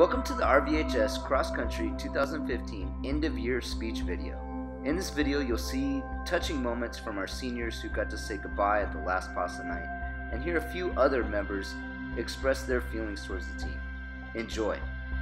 Welcome to the RVHS Cross Country 2015 End of Year Speech video. In this video you'll see touching moments from our seniors who got to say goodbye at the last pasta night and hear a few other members express their feelings towards the team. Enjoy.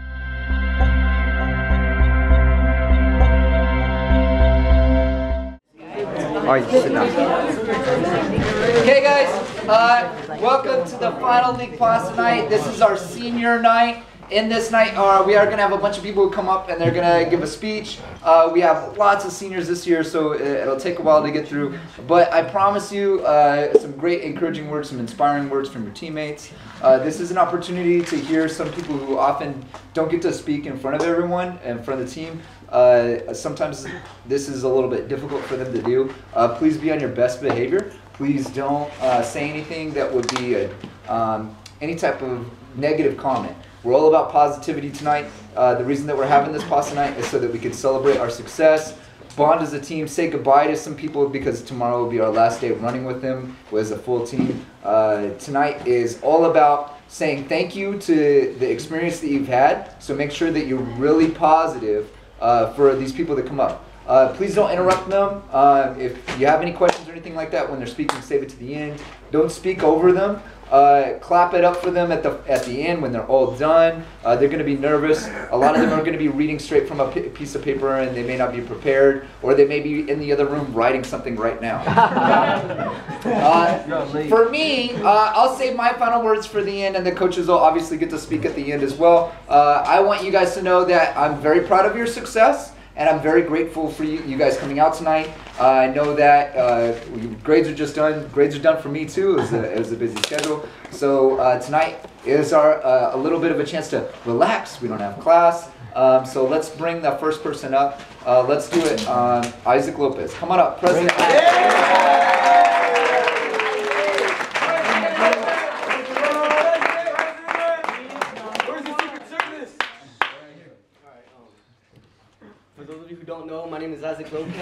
Alright, sit down. Okay guys, welcome to the final league pasta night. This is our senior night. In this night, we are going to have a bunch of people who come up and they're going to give a speech. We have lots of seniors this year, so it'll take a while to get through. But I promise you some great encouraging words, some inspiring words from your teammates. This is an opportunity to hear some people who often don't get to speak in front of everyone, in front of the team. Sometimes this is a little bit difficult for them to do. Please be on your best behavior. Please don't say anything that would be any type of negative comment. We're all about positivity tonight. The reason that we're having this pasta night is so that we can celebrate our success, bond as a team, say goodbye to some people because tomorrow will be our last day running with them as a full team. Tonight is all about saying thank you to the experience that you've had, so make sure that you're really positive for these people that come up. Please don't interrupt them. If you have any questions or anything like that when they're speaking, save it to the end. Don't speak over them. Clap it up for them at the end when they're all done. They're going to be nervous. A lot of them are going to be reading straight from a piece of paper and they may not be prepared, or they may be in the other room writing something right now. For me, I'll save my final words for the end, and the coaches will obviously get to speak at the end as well. I want you guys to know that I'm very proud of your success. And I'm very grateful for you guys coming out tonight. I know that grades are just done. Grades are done for me too. It was a busy schedule. So tonight is a little bit of a chance to relax. We don't have class. So let's bring the first person up. Let's do it. Isaac Lopez. Come on up, President. For those of you who don't know, my name is Isaac Lopez.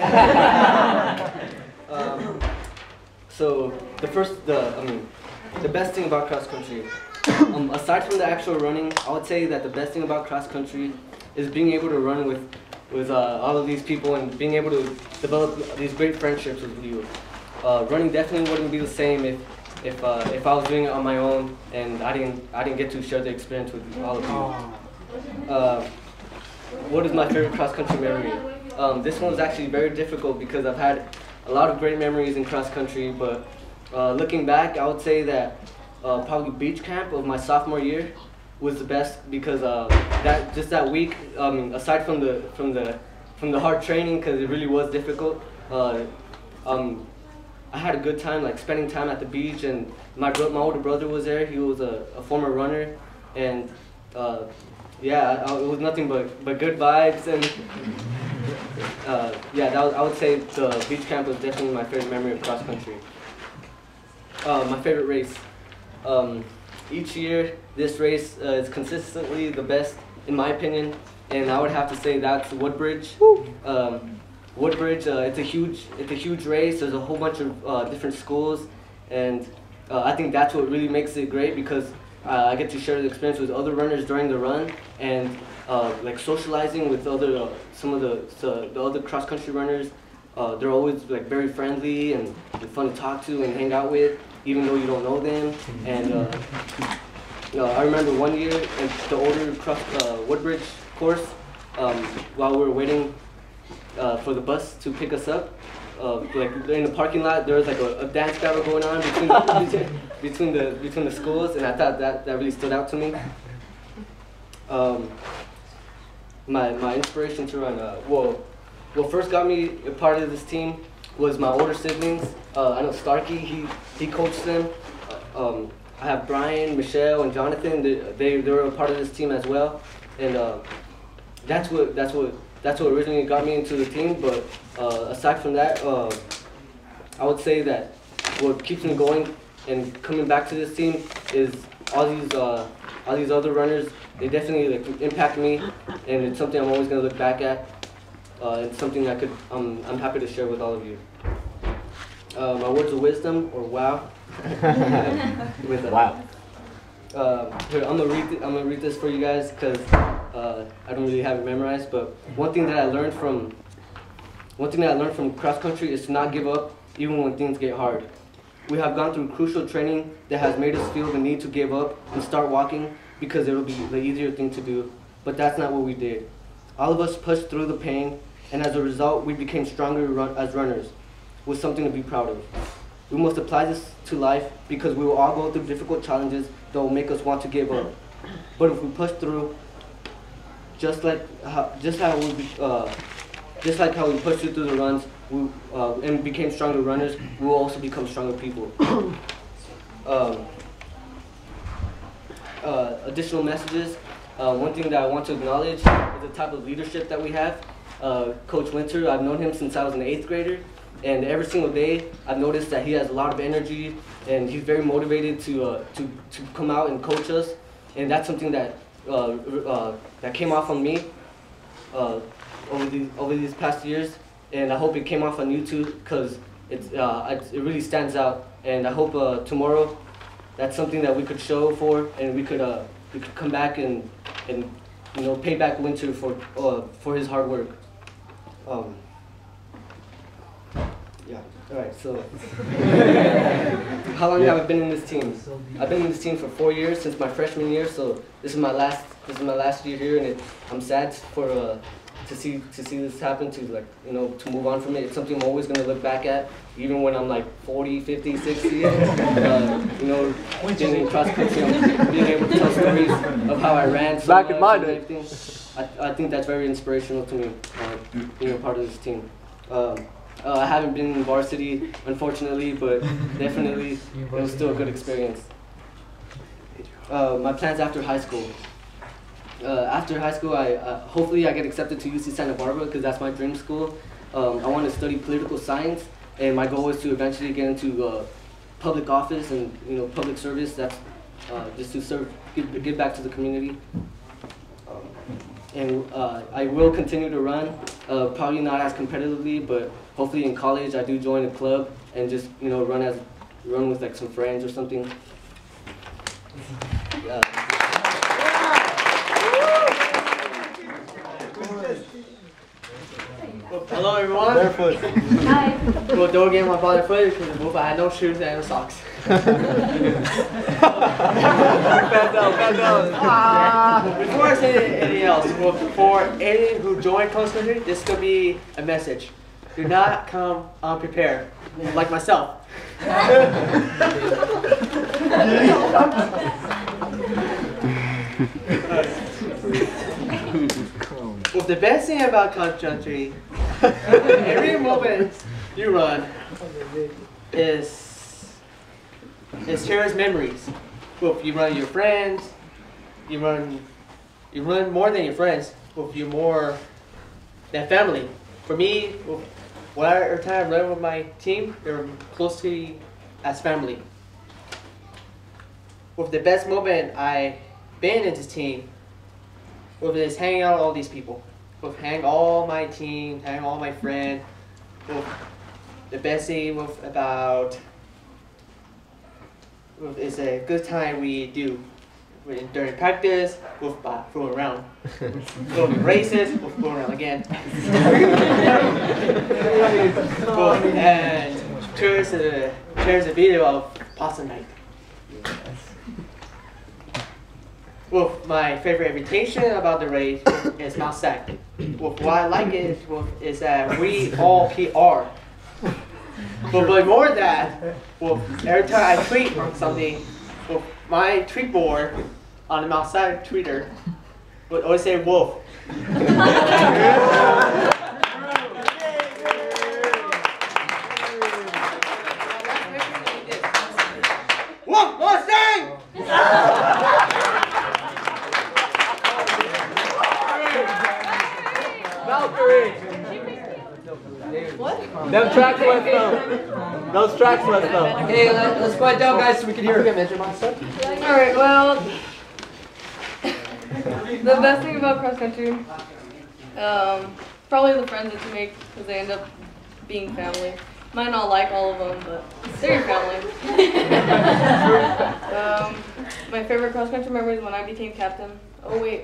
So the best thing about cross country, aside from the actual running, I would say that the best thing about cross country is being able to run with all of these people and being able to develop these great friendships with you. Running definitely wouldn't be the same if I was doing it on my own and I didn't get to share the experience with all of you. What is my favorite cross-country memory? This one was actually very difficult because I've had a lot of great memories in cross-country, but looking back, I would say that probably beach camp of my sophomore year was the best because that week, aside from the hard training, because it really was difficult, I had a good time, like spending time at the beach, and my older brother was there. He was a former runner, and yeah, it was nothing but good vibes, and yeah, I would say the beach camp was definitely my favorite memory of cross country. My favorite race. Each year, this race is consistently the best, in my opinion, and I would have to say that's Woodbridge. Woodbridge, it's a huge race. There's a whole bunch of different schools, and I think that's what really makes it great because I get to share the experience with other runners during the run, and like socializing with some of the other cross country runners. They're always like very friendly and fun to talk to and hang out with, even though you don't know them. And I remember one year at the older Woodbridge course, while we were waiting for the bus to pick us up, like in the parking lot, there was like a dance battle going on between the schools, and I thought that really stood out to me. My inspiration to run, what first got me a part of this team was my older siblings. I know Starkey, he coached them. I have Brian, Michelle, and Jonathan. They were a part of this team as well, and that's what originally got me into the team. But aside from that, I would say that what keeps me going and coming back to this team is all these other runners. They definitely impact me, and it's something I'm always going to look back at. It's something I'm happy to share with all of you. My words of wisdom, or wow. Wow. Here, I'm gonna read this for you guys because I don't really have it memorized. But one thing that I learned from cross country is to not give up even when things get hard. We have gone through crucial training that has made us feel the need to give up and start walking because it'll be the easier thing to do. But that's not what we did. All of us pushed through the pain, and as a result, we became stronger as runners, with something to be proud of. We must apply this to life because we will all go through difficult challenges that will make us want to give up. But if we push through, just like how we pushed through the runs and became stronger runners, we will also become stronger people. Additional messages. One thing that I want to acknowledge is the type of leadership that we have. Coach Winter, I've known him since I was an 8th grader, and every single day I've noticed that he has a lot of energy and he's very motivated to come out and coach us, and that's something that that came off on me over these past years, and I hope it came off on you too, because it really stands out, and I hope tomorrow that's something that we could show for, and we could come back and pay back Winter for his hard work. Yeah. All right. So, how long have I been in this team? I've been in this team for 4 years, since my freshman year. So this is my last year here, and I'm sad to see this happen, to move on from it. It's something I'm always going to look back at, even when I'm like 40, 50, 60. Getting in cross country, being able to tell stories of how I ran so back in my day. Everything. I think that's very inspirational to me, being a part of this team. I haven't been in varsity, unfortunately, but definitely it was still a good experience. My plans after high school. After high school, hopefully I get accepted to UC Santa Barbara, because that's my dream school. I want to study political science, and my goal is to eventually get into public office and public service. That's just to give back to the community. And I will continue to run, probably not as competitively, but hopefully in college I do join a club and just run with like some friends or something. Hello everyone. Barefoot. Hi. Well, don't get my body footed because I had no shoes and no socks. Bend down. Before I say anything else, for anyone who joined cross country, this could be a message. Do not come unprepared, like myself. Well, the best thing about cross country, every moment you run is cherished memories. Well, if you run with your friends, you run more than your friends. Well, if you're more than family. For me, every time I run with my team, they're close to me as family. With the best moment I've been in this team, with is hanging out with all these people. With hang all my team, hang all my friends. With the best thing is a good time we do during practice, with throwing around. During races, with throwing around again. And here's a video of pasta night. Well, my favorite invitation about the race is Mount Sac. Well, why I like it is that we all PR. But more than that, well, every time I tweet something, well, my tweet board on the Mount Sac Twitter would always say wolf. Wolf Mustang! What? Them tracks left though. Those tracks left though. Okay, let's quiet down, guys, so we can hear it. Alright, well, the best thing about cross country, probably the friends that you make, because they end up being family. Might not like all of them, but they're your family. My favorite cross country memory is when I became captain. Oh wait.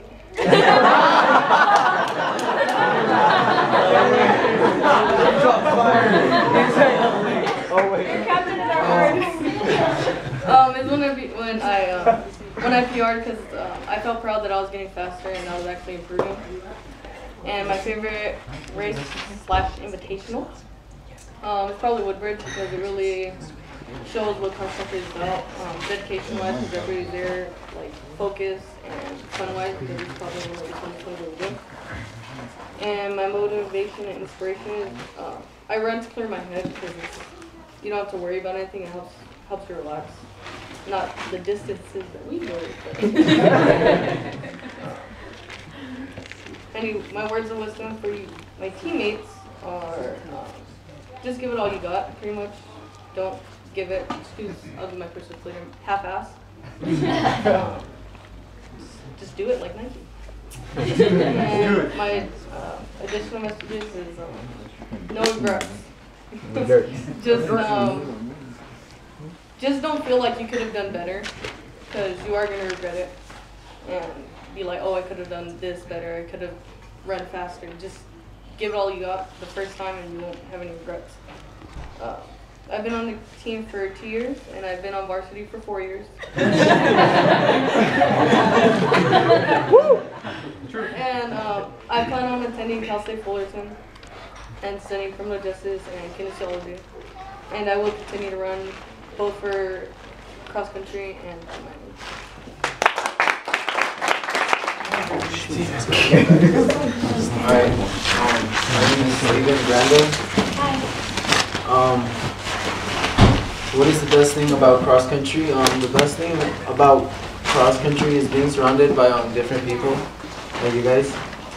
Captain is hard. Is when I PR'd because I felt proud that I was getting faster and I was actually improving. And my favorite race / invitational is probably Woodbridge because it really shows what cross country is about. Dedication wise, because everybody's there, like focus, and fun wise because it's probably one of the funnest things we do. And my motivation and inspiration is I run to clear my head because you don't have to worry about anything. It helps you relax. Not the distances that we go. My words of wisdom for you, my teammates, are just give it all you got. Pretty much, don't give it. I'll give my personal later. Half-ass. Just do it like Nike. And my additional messages is no regrets. Just don't feel like you could have done better, because you are going to regret it and be like, oh, I could have done this better, I could have run faster. Just give it all you got the first time and you won't have any regrets. I've been on the team for 2 years and I've been on varsity for 4 years. And I plan on attending Cal State Fullerton and studying criminal justice and kinesiology. And I will continue to run both for cross country and mining. Alright, my name is Steven Brando. What is the best thing about cross country? The best thing about cross country is being surrounded by different people, like you guys.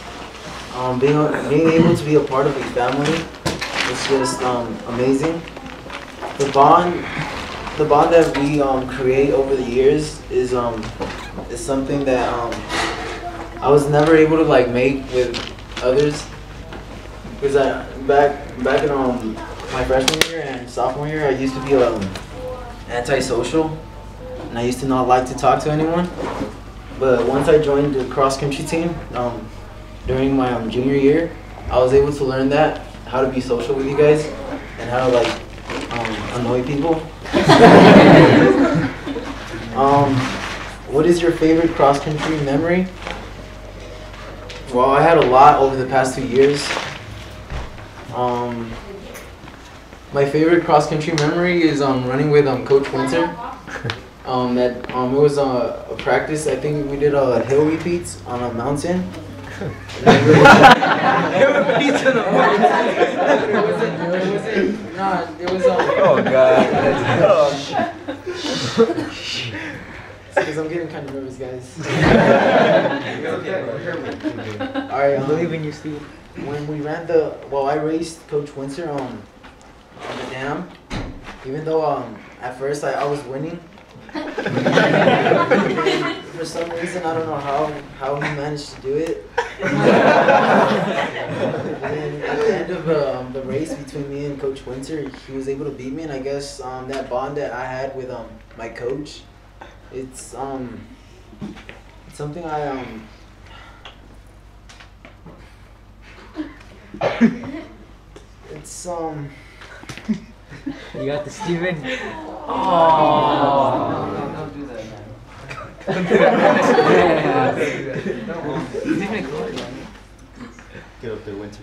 Being able to be a part of a family is just amazing. The bond that we create over the years is something that I was never able to make with others, because back in my freshman year and sophomore year I used to be antisocial and I used to not like to talk to anyone. But once I joined the cross country team during my junior year, I was able to learn how to be social with you guys and how to annoy people. What is your favorite cross country memory? Well, I had a lot over the past 2 years. My favorite cross country memory is running with Coach Winter. It was a practice. I think we did hill repeats on a mountain. Hill repeats on a mountain. Oh God. Because I'm getting kind of nervous, guys. Alright, I believe in you, Steve. When we ran I raced Coach Winter on the dam. Even though at first I was winning. For some reason, I don't know how he managed to do it. And then at the end of the race between me and Coach Winter, he was able to beat me, and I guess that bond that I had with my coach, it's something it's You got the Steven? Oh. Don't do that, man. Get up there, Winter.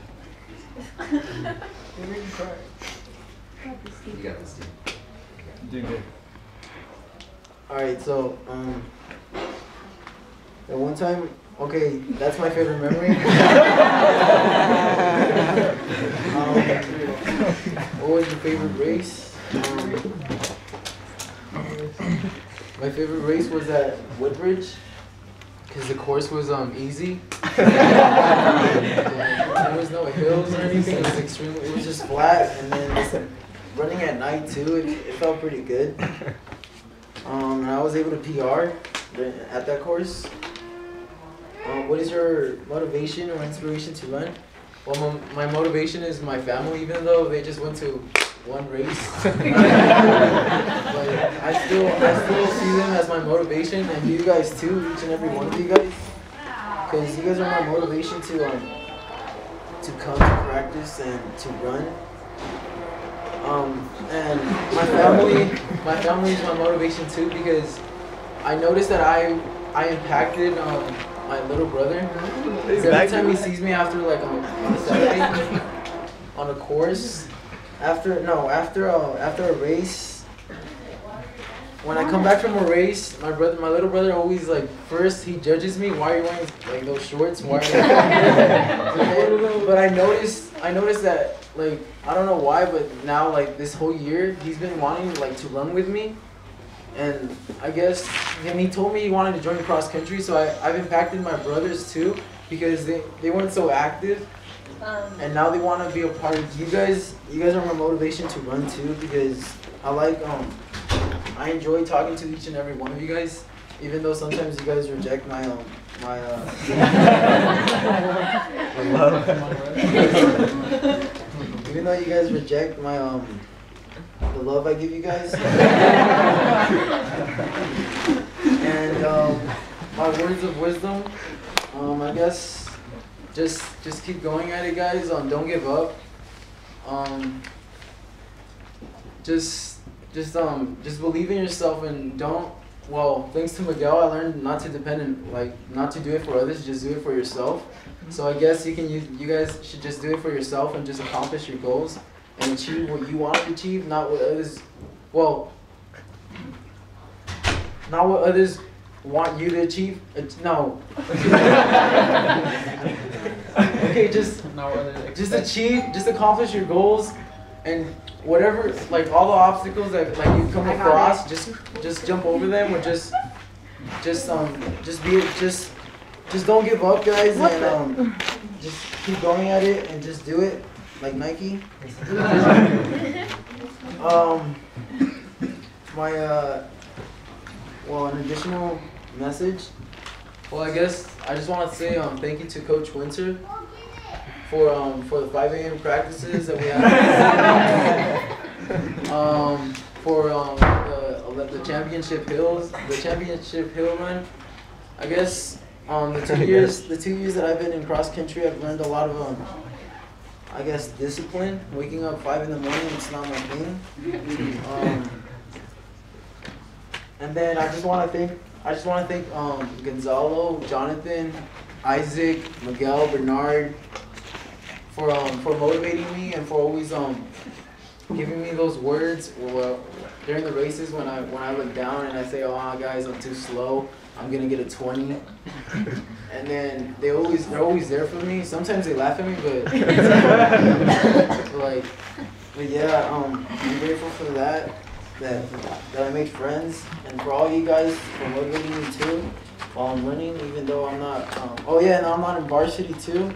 You got this, Steve. Do good. Alright, so at one time, okay, that's my favorite memory. What was your favorite race? My favorite race was at Woodbridge because the course was easy. There was no hills or anything. It was just flat, and then running at night too. It felt pretty good. And I was able to PR at that course. What is your motivation or inspiration to run? Well, my motivation is my family. Even though they just went to one race. But I still see them as my motivation, and you guys too, each and every one of you guys, because you guys are my motivation to come to practice and to run. And my family is my motivation too, because I noticed that I impacted my little brother. Every time he sees me after like on a Saturday on a course, after a race, when I come back from a race, my little brother always like first he judges me. Why are you wearing like those shorts? Why? But I noticed that like I don't know why, but now like this whole year he's been wanting like to run with me. And I guess, and he told me he wanted to join cross country, so I've impacted my brothers too, because they weren't so active, and now they want to be a part of you guys. You guys are my motivation to run too, because I enjoy talking to each and every one of you guys, even though sometimes you guys reject my even though you guys reject my the love I give you guys. And my words of wisdom, I guess just keep going at it, guys. Don't give up. Just believe in yourself and don't. Well, thanks to Miguel, I learned not to not to do it for others, just do it for yourself. So I guess you guys should just do it for yourself and just accomplish your goals and achieve what you want to achieve, not what others, not what others want you to achieve. No. Okay, just accomplish your goals, and whatever, like all the obstacles that like you come across, just jump over them, or just don't give up, guys, and just keep going at it and just do it. Like Nike. An additional message. Well, I guess I just want to say thank you to Coach Winter for the 5 a.m. practices that we have. For the championship hill run. I guess the 2 years that I've been in cross country, I've learned a lot of I guess discipline. Waking up 5 in the morning, it's not my thing. And then I just want to thank Gonzalo, Jonathan, Isaac, Miguel, Bernard for motivating me and for always giving me those words during the races when I look down and I say, "Oh guys, I'm too slow. I'm gonna get a 20." And then they're always there for me. Sometimes they laugh at me, but yeah, I'm grateful for that I made friends, and for all you guys for motivating me too while I'm running, even though I'm not. And I'm not in varsity too.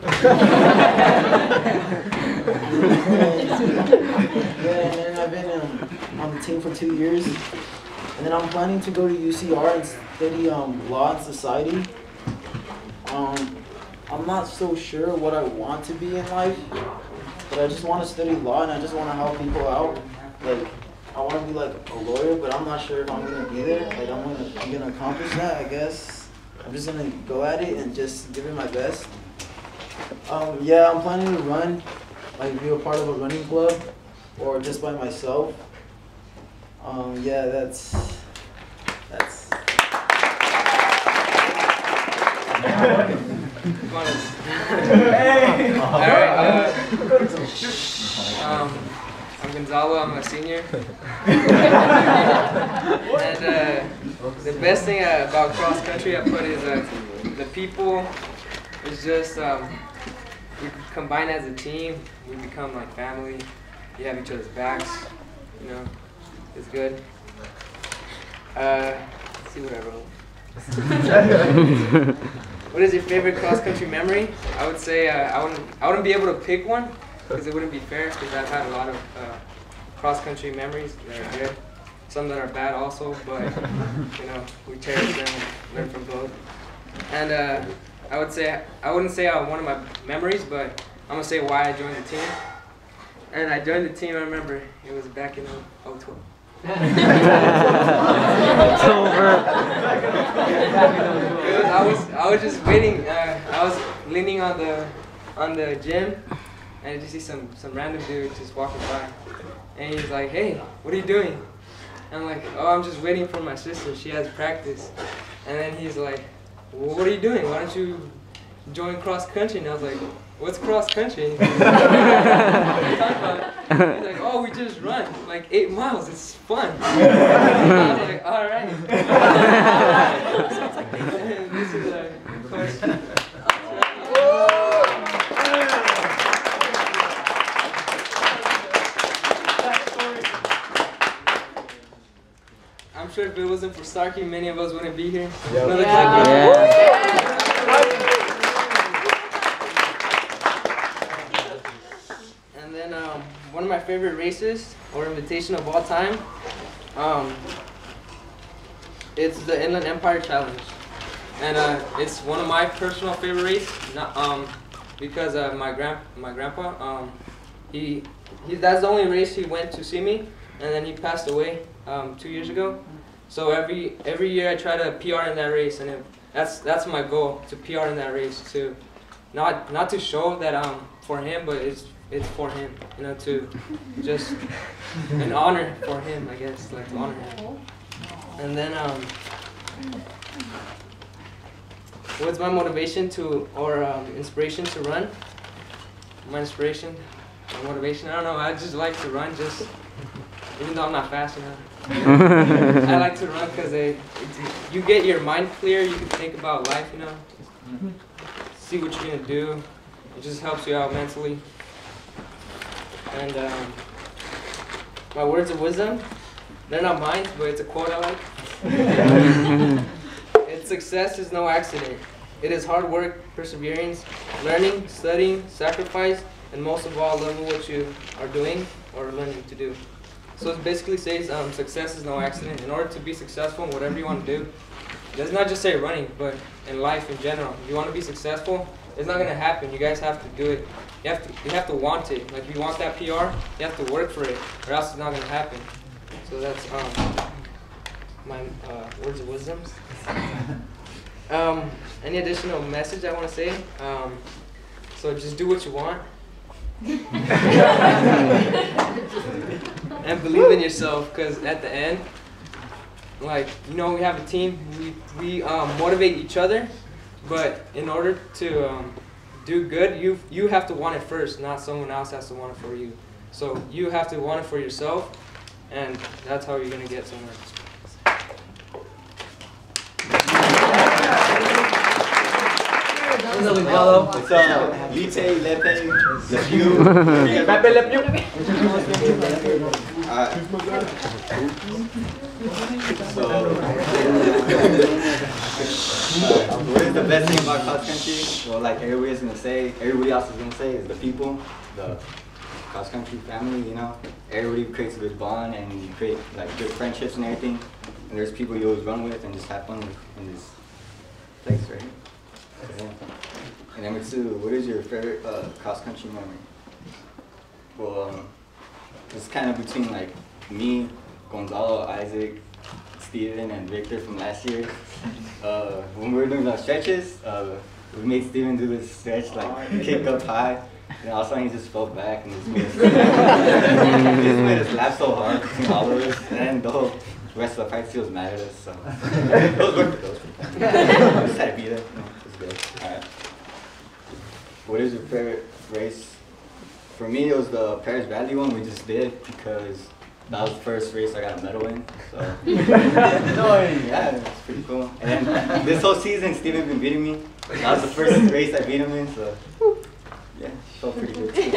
And then I've been on the team for 2 years, and then I'm planning to go to UCR and study law and society. I'm not so sure what I want to be in life, but I just want to study law and I just want to help people out. Like, I want to be like a lawyer, but I'm not sure if I'm going to be there. Like, I'm going to accomplish that, I guess. I'm just going to go at it and just give it my best. I'm planning to run, like be a part of a running club or just by myself. That's Alright, I'm Gonzalo, I'm a senior. And the best thing about cross country I put is the people. It's just we combine as a team, we become like family. You have each other's backs, it's good. Let's see what I wrote. What is your favorite cross-country memory? I would say I wouldn't be able to pick one because it wouldn't be fair, because I've had a lot of cross-country memories that are good, some that are bad also, but we cherish them and learn from both. And I wouldn't say one of my memories, but I'm gonna say why I joined the team. And I joined the team. I remember it was back in 2012. It's over. I was just waiting. I was leaning on the gym, and I just see some random dude just walking by, and he's like, "Hey, what are you doing?" And I'm like, "Oh, I'm just waiting for my sister. She has practice." And then he's like, "Well, what are you doing? Why don't you join cross country?" And I was like, "What's cross country?" He's like, "What are you talking about?" He's like, "Oh, we just run like 8 miles. It's fun." And I was like, "All right." And this is a question. I'm sure if it wasn't for Starkey, many of us wouldn't be here. Another clap. And then one of my favorite races or invitation of all time, it's the Inland Empire Challenge, and it's one of my personal favorite races. Because my grandpa, that's the only race he went to see me, and then he passed away 2 years ago. So every year I try to PR in that race, and that's my goal, to PR in that race, to not to show that I'm for him, but it's for him, you know, to just an honor for him, I guess, like to honor him. And then what's my motivation or inspiration to run? My inspiration, my motivation, I don't know, I just like to run, just even though I'm not fast enough. I like to run because you get your mind clear, you can think about life, you know, see what you're going to do. It just helps you out mentally. And my words of wisdom, they're not mine, but it's a quote I like. It's success is no accident. It is hard work, perseverance, learning, studying, sacrifice, and most of all, loving what you are doing or learning to do. So it basically says success is no accident. In order to be successful in whatever you want to do, it does not just say running, but in life in general. If you want to be successful, it's not going to happen. You guys have to do it. You have to want it. Like if you want that PR, you have to work for it, or else it's not going to happen. So that's my words of wisdom. Any additional message I want to say? So just do what you want. And believe in yourself, because at the end, like, you know, we have a team, we motivate each other, but in order to do good, you have to want it first, not someone else has to want it for you. So you have to want it for yourself, and that's how you're going to get somewhere. It's Lite, Lepe, Le Pew. So, what is the best thing about cross country? Well, like everybody else is gonna say, is the people, the cross country family. You know, everybody creates a good bond, and you create like good friendships and everything. And there's people you always run with and just have fun with in this place right here. And number two, what is your favorite cross-country memory? Well, it's kind of between like me, Gonzalo, Isaac, Steven, and Victor from last year. When we were doing those stretches, we made Steven do this stretch, like kick up high, and all of a sudden he just fell back and just made us laugh so hard between all of us, and then the whole rest of the practice he was mad at us, so those were good. Just had to be there. It was good. All right. What is your favorite race? For me, it was the Paris Valley one we just did, because that was the first race I got a medal in. So yeah, it's pretty cool. And then this whole season, Steven been beating me. That was the first race I beat him in, so yeah, felt pretty good too.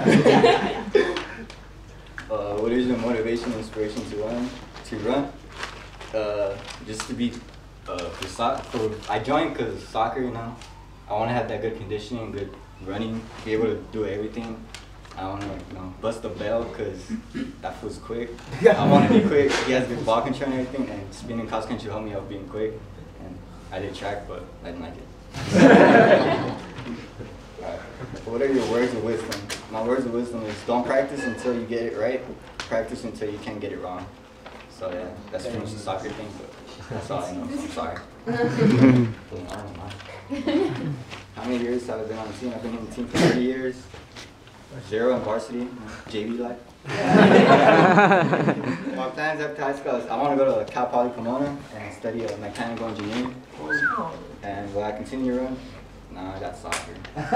What is your motivation, inspiration to run? Just to be for soccer. I joined because soccer, you know. I want to have that good conditioning, good running, be able to do everything. I want to, you know, bust the bell because that feels quick. I want to be quick. He has good ball control and everything, and spinning cross country helped me out being quick. And I did track, but I didn't like it. All right. What are your words of wisdom? My words of wisdom is don't practice until you get it right. Practice until you can't get it wrong. So yeah, that's pretty much the soccer thing, but that's all I know. I'm sorry. How many years have I been on the team? I've been in the team for 30 years. 0 in varsity, JV life. My plans after high school is I want to go to Cal Poly Pomona and study mechanical engineering. And will I continue to run? No, I got soccer.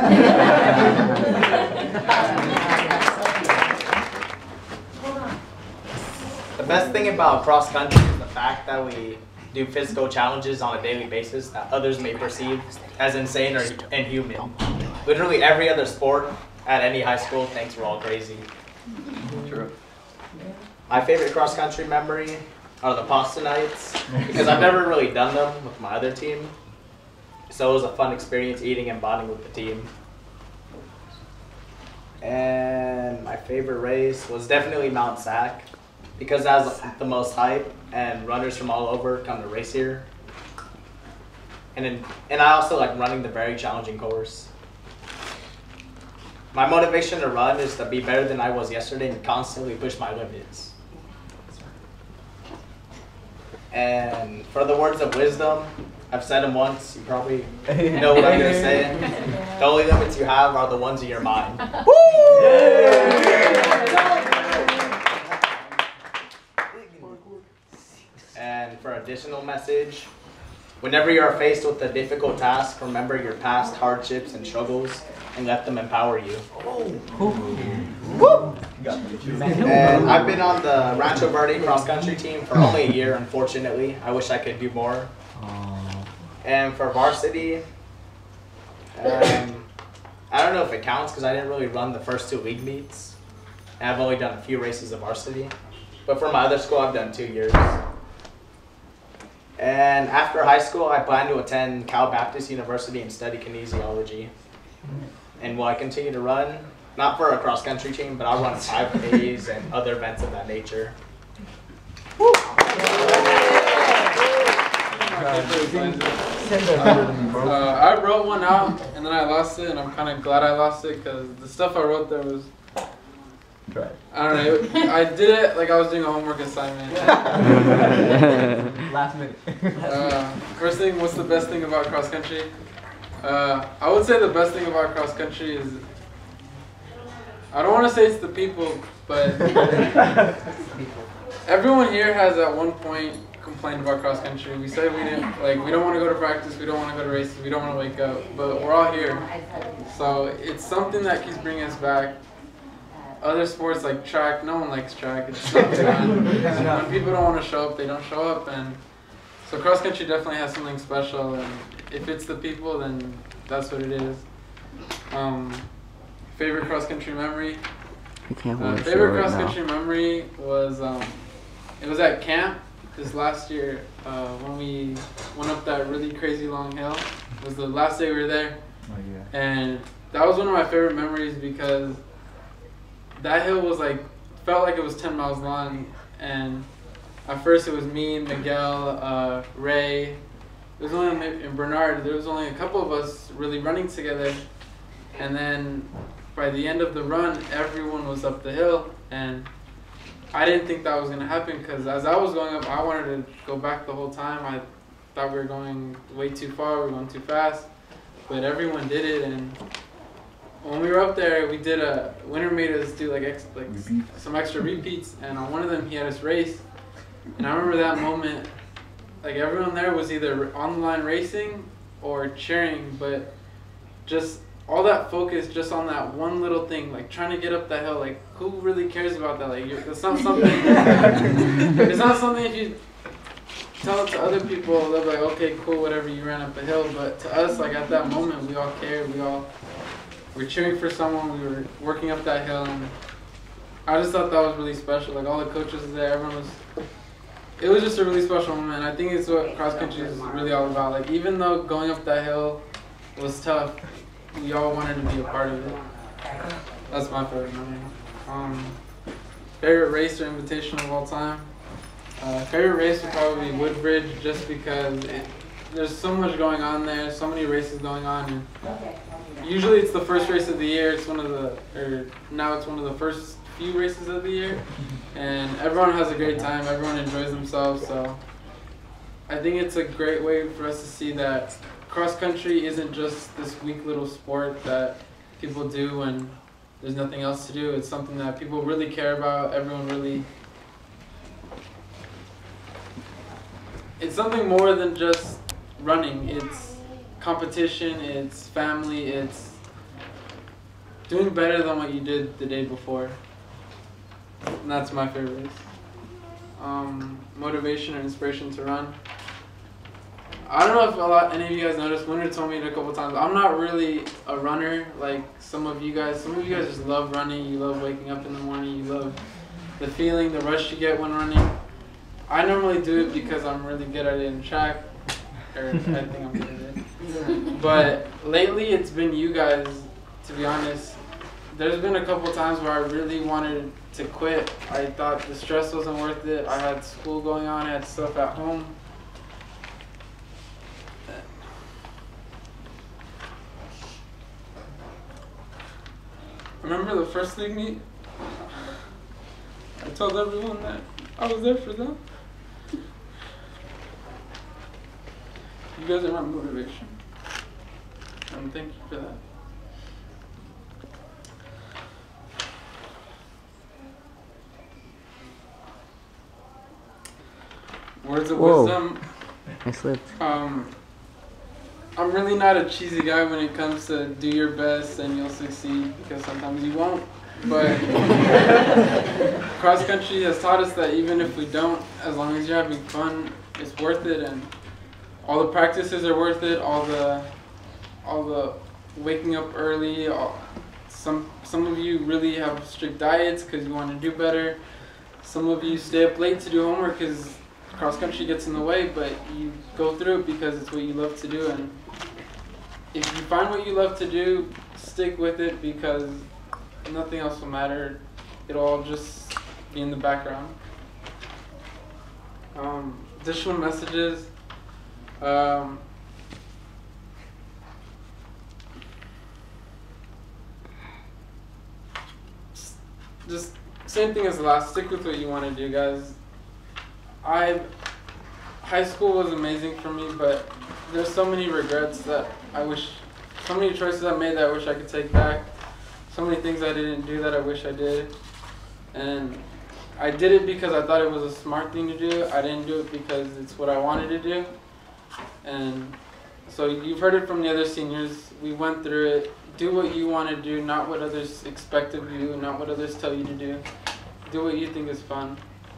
The best thing about cross country is the fact that we do physical challenges on a daily basis that others may perceive as insane or inhuman. Literally every other sport at any high school thinks we're all crazy. True. My favorite cross country memory are the pasta nights because I've never really done them with my other team. So it was a fun experience eating and bonding with the team. And my favorite race was definitely Mount Sac because it has the most hype and runners from all over come to race here. And I also like running the very challenging course. My motivation to run is to be better than I was yesterday and constantly push my limits. And for the words of wisdom, I've said them once, you probably know what I'm going to say. The only limits you have are the ones in your mind. And for additional message, whenever you are faced with a difficult task, remember your past hardships and struggles and let them empower you. And I've been on the Rancho Verde cross country team for only a year, unfortunately. I wish I could do more. And for varsity, I don't know if it counts because I didn't really run the first 2 league meets. And I've only done a few races of varsity. But for my other school, I've done 2 years. And after high school, I plan to attend Cal Baptist University and study kinesiology. And will I continue to run? Not for a cross-country team, but I'll run 5Ks and other events of that nature. I wrote one out and then I lost it, and I'm kind of glad I lost it because the stuff I wrote there was, I don't know, I did it like I was doing a homework assignment. Last minute. First thing, what's the best thing about cross country? I would say the best thing about cross country is, I don't want to say it's the people, but everyone here has at one point complained about cross country. We said we don't want to go to practice, we don't want to go to races, we don't want to wake up, but we're all here. So it's something that keeps bringing us back. Other sports like track, no one likes track. It's not fun. When people don't want to show up, they don't show up, and so cross country definitely has something special. And if it's the people, then that's what it is. Favorite cross country memory. Favorite cross country memory was it was at camp this last year when we went up that really crazy long hill. It was the last day we were there, and that was one of my favorite memories because that hill was felt like it was 10 miles long, and at first it was me, Miguel, Ray, and Bernard. There was only a couple of us really running together, and then by the end of the run, everyone was up the hill, and I didn't think that was going to happen because as I was going up, I wanted to go back the whole time. I thought we were going way too far, we were going too fast, but everyone did it. And when we were up there, we did Winter made us do some extra repeats, and on one of them he had us race. And I remember that moment, everyone there was either on the line racing or cheering, but just all that focus just on that one little thing, trying to get up that hill. Who really cares about that? It's not something. It's not something if you tell it to other people, they'll be like, okay, cool, whatever, you ran up the hill. But to us, at that moment, we all cared. We were cheering for someone. We were working up that hill, and I just thought that was really special. All the coaches were there, everyone was. It was just a really special moment. I think it's what cross country is really all about. Even though going up that hill was tough, we all wanted to be a part of it. That's my favorite memory. Favorite race or invitational of all time? Favorite race would probably be Woodbridge, just because there's so much going on there, so many races going on. And usually it's the first race of the year. It's now it's one of the first few races of the year, and everyone has a great time. Everyone enjoys themselves. So I think it's a great way for us to see that cross country isn't just this weak little sport that people do when there's nothing else to do. It's something that people really care about. Everyone really. It's something more than just running. It's competition, it's family, it's doing better than what you did the day before. And that's my favorite race. Motivation or inspiration to run. I don't know if any of you guys noticed, Winter told me it a couple times, I'm not really a runner like some of you guys. Some of you guys just love running, you love waking up in the morning, you love the feeling, the rush you get when running. I normally do it because I'm really good at it in track, or I think I'm good at it. But lately it's been you guys, to be honest. There's been a couple times where I really wanted to quit. I thought the stress wasn't worth it. I had school going on, I had stuff at home. Remember the first league meet? I told everyone that I was there for them. You guys are my motivation. And thank you for that. Words of wisdom. I slipped. I'm really not a cheesy guy when it comes to do your best and you'll succeed, because sometimes you won't. But cross country has taught us that even if we don't, as long as you're having fun, it's worth it, and all the practices are worth it. All the waking up early. Some of you really have strict diets because you want to do better. Some of you stay up late to do homework because cross country gets in the way, but you go through it because it's what you love to do. And if you find what you love to do, stick with it, because nothing else will matter. It'll all just be in the background. Additional messages. Just same thing as the last. Stick with what you want to do, guys. High school was amazing for me, but there's so many regrets that I wish, so many choices I made that I wish I could take back. So many things I didn't do that I wish I did. And I did it because I thought it was a smart thing to do. I didn't do it because it's what I wanted to do. And so you've heard it from the other seniors. We went through it. Do what you want to do, not what others expect of you, not what others tell you to do. Do what you think is fun.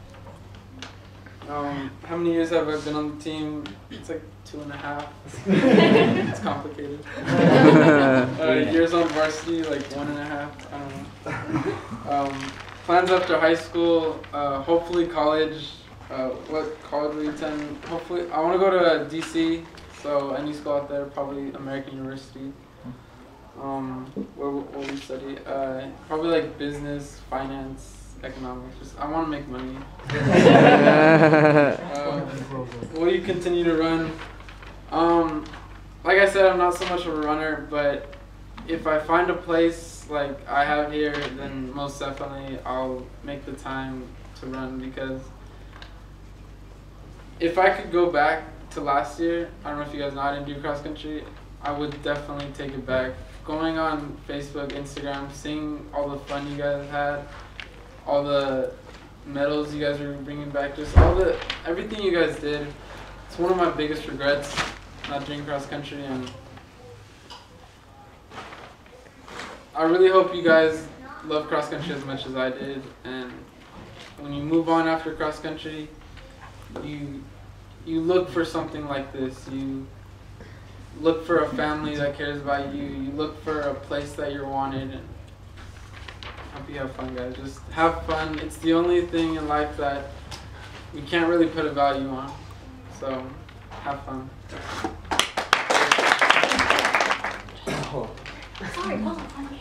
How many years have I been on the team? It's like 2.5. It's complicated. Years on varsity, like 1.5. I don't know. Plans after high school, hopefully college. What college will you attend? Hopefully, I want to go to DC, so any school out there, probably American University. Where will we study? Probably like business, finance, economics. Just, I want to make money. Will you continue to run? Like I said, I'm not so much of a runner, but if I find a place like I have here, then most definitely I'll make the time to run, because if I could go back to last year, I don't know if you guys know, I didn't do cross country, I would definitely take it back. Going on Facebook, Instagram, seeing all the fun you guys had, all the medals you guys are bringing back, just everything you guys did. It's one of my biggest regrets, not doing cross country, and I really hope you guys love cross country as much as I did. And when you move on after cross country, you look for something like this. You look for a family that cares about you. You look for a place that you're wanted. And I hope you have fun, guys. Just have fun. It's the only thing in life that we can't really put a value on. So have fun. Sorry, hold on.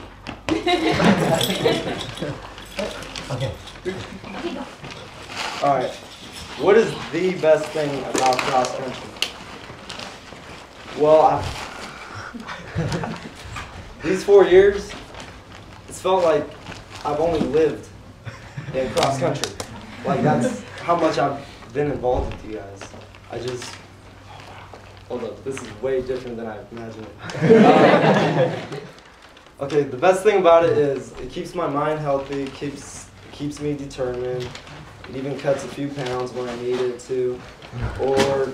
Okay. All right. What is the best thing about cross country? Well, these 4 years, it's felt like I've only lived in cross country. Like that's how much I've been involved with you guys. I just, hold up, this is way different than I imagined. Okay, the best thing about it is it keeps my mind healthy, keeps me determined. It even cuts a few pounds when I need it to. Or,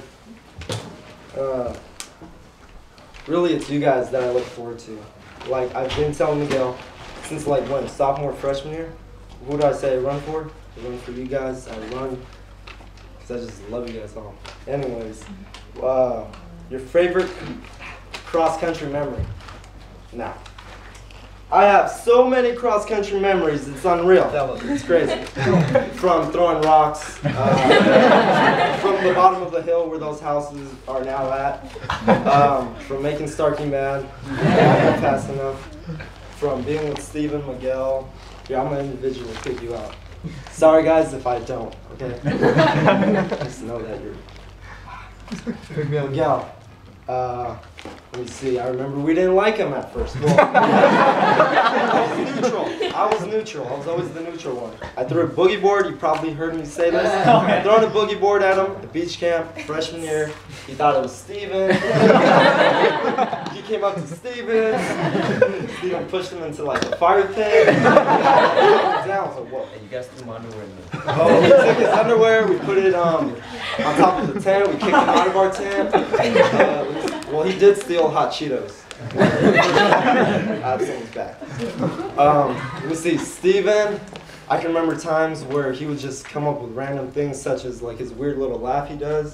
really it's you guys that I look forward to. Like I've been telling Miguel since like when, sophomore, freshman year? Who do I say I run for? I run for you guys, I run because I just love you guys all. Anyways, your favorite cross-country memory? Now, I have so many cross-country memories, it's unreal. It's crazy. From throwing rocks, from the bottom of the hill where those houses are now at, from making Starkey mad, not fast enough, from being with Steven, Miguel. Yeah, I'm an individual, pick you out. Sorry guys if I don't, okay? Just know that you're Miguel. Let me see, I remember we didn't like him at first. Well, I was neutral. I was always the neutral one. I threw a boogie board, you probably heard me say this. I threw a boogie board at him at beach camp, freshman year. He thought it was Steven. He came up to Steven. Steven pushed him into like a fire pit. He down, so what? You guys threw my underwear in there. Oh, we took his underwear, we put it on top of the tent, we kicked him out of our tent. Well, he did steal hot Cheetos. That's someone's back. Let me see, Steven, I can remember times where he would just come up with random things such as like his weird little laugh he does.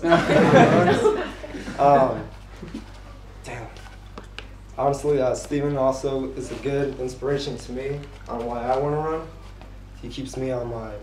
Damn. Honestly, Steven also is a good inspiration to me on why I want to run. He keeps me on my,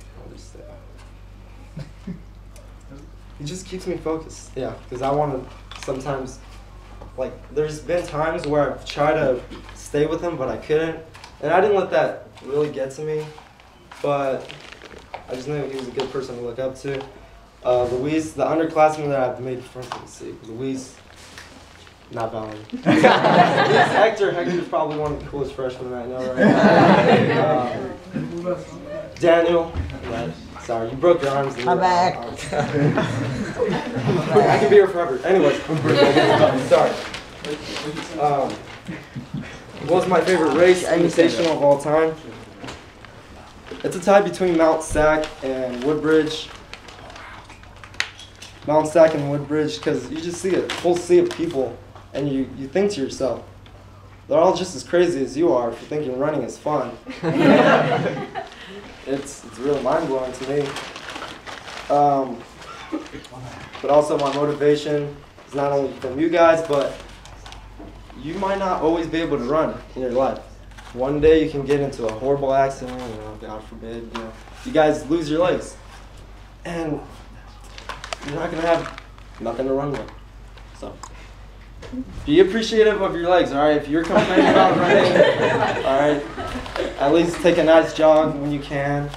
he just keeps me focused. Yeah, because I want to sometimes, like, there's been times where I've tried to stay with him, but I couldn't. And I didn't let that really get to me, but I just knew he was a good person to look up to. Luis, the underclassman that I've made friends with, see, Luis, not Valerie. Hector's probably one of the coolest freshmen I know right now. Daniel, sorry, you broke your arms. I'm back. I can be here forever. Anyways, sorry. What was my favorite race invitational of all time? It's a tie between Mount Sac and Woodbridge. Mount Sac and Woodbridge, because you just see a full sea of people, and you think to yourself, they're all just as crazy as you are for thinking running is fun. It's really mind-blowing to me. But also my motivation is not only from you guys, but you might not always be able to run in your life. One day you can get into a horrible accident, God forbid, you guys lose your legs. And you're not going to have nothing to run with. So be appreciative of your legs, all right? If you're complaining about running, all right, at least take a nice jog when you can.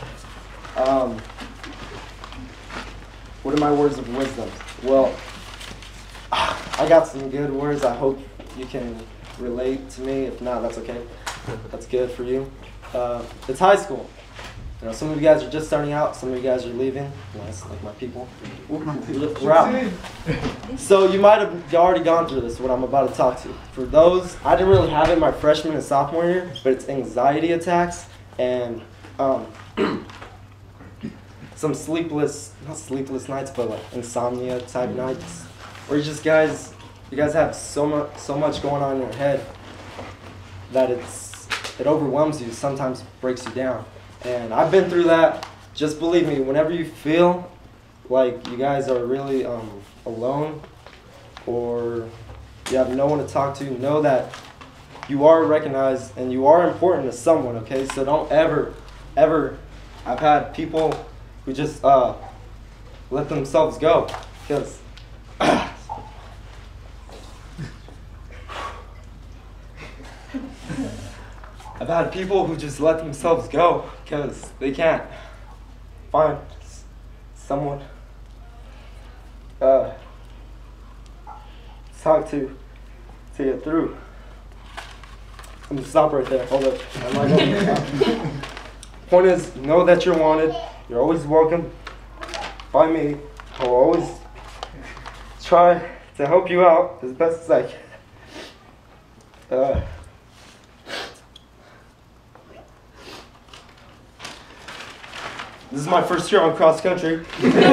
What are my words of wisdom? Well, I got some good words. I hope you can relate to me. If not, that's okay. That's good for you. It's high school. You know, some of you guys are just starting out. Some of you guys are leaving. Nice, like my people. We're out. So you might have already gone through this, what I'm about to talk to. For those, I didn't really have it my freshman and sophomore year, but it's anxiety attacks and some not sleepless nights, but like insomnia type nights, where you guys have so much going on in your head that it overwhelms you, sometimes breaks you down. And I've been through that. Just believe me, whenever you feel like you guys are really alone or you have no one to talk to, know that you are recognized and you are important to someone, okay? So don't ever, I've had people who just let themselves go, because I've had people who just let themselves go because they can't find someone. It's how talk to get through. I'm gonna stop right there. Hold up. I'm not gonna Point is, know that you're wanted. You're always welcome by me. I'll always try to help you out as best as I can. This is my first year on cross country.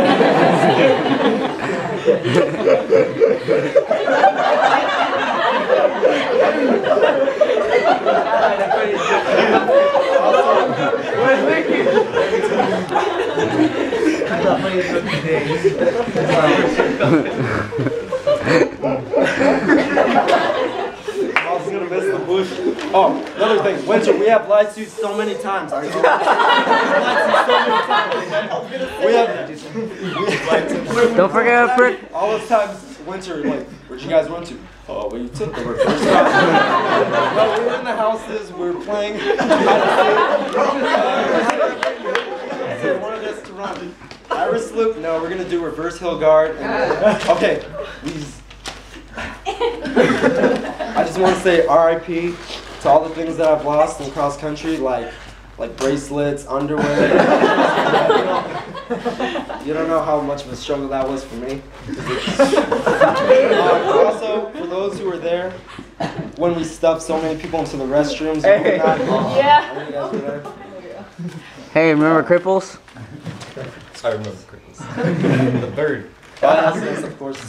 I was gonna miss the bush. Oh, another thing, winter, we have light suits so many times. Don't forget, Frick. All those times, winter, like, where'd you guys run to? Oh, we took the reverse route. No, we were in the houses, we were playing. So they wanted us to run. Iris loop, no, we're gonna do reverse hill guard. And, okay, please. I just want to say RIP to all the things that I've lost in cross country, like bracelets, underwear. You don't know how much of a struggle that was for me. Also, for those who were there, when we stuffed so many people into the restrooms, and whatnot, Yeah. you guys were there. Hey, remember Cripples? I remember Cripples. The bird. Yes, of course.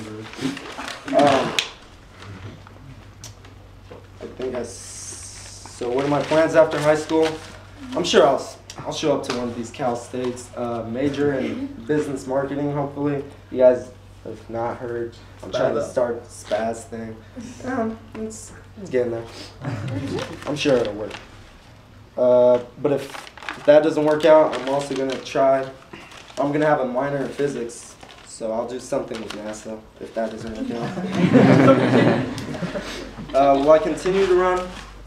I think so what are my plans after high school? I'm sure I'll show up to one of these Cal States, major in business marketing, hopefully. You guys have not heard. I'm trying to start spaz thing. It's getting there. I'm sure it'll work. But if that doesn't work out, I'm also gonna I'm gonna have a minor in physics. So I'll do something with NASA if that doesn't work out. Will I continue to run?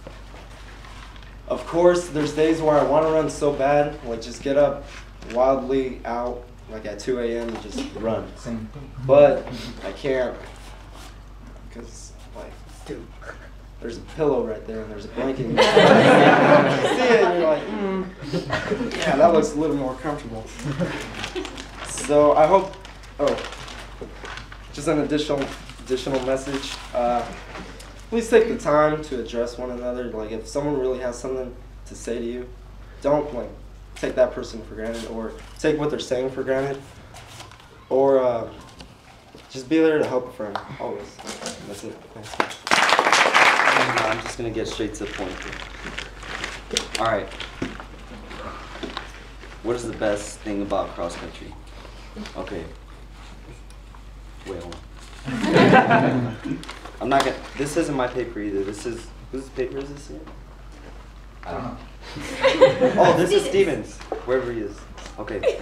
Of course, there's days where I want to run so bad, like just get up wildly out, like at 2 a.m. and just run. But I can't, because like, there's a pillow right there and there's a blanket. You see it and you're like, yeah, that looks a little more comfortable. So I hope. Oh, just an additional message. Please take the time to address one another. Like, if someone really has something to say to you, don't like take that person for granted or take what they're saying for granted. Or just be there to help a friend, always. That's it. Thanks. I'm just gonna get straight to the point. All right. What is the best thing about cross country? Okay. Wait, hold on. I'm not gonna. This isn't my paper either. This is whose paper is this in? I don't know. Oh, this is Steven's. Wherever he is. Okay.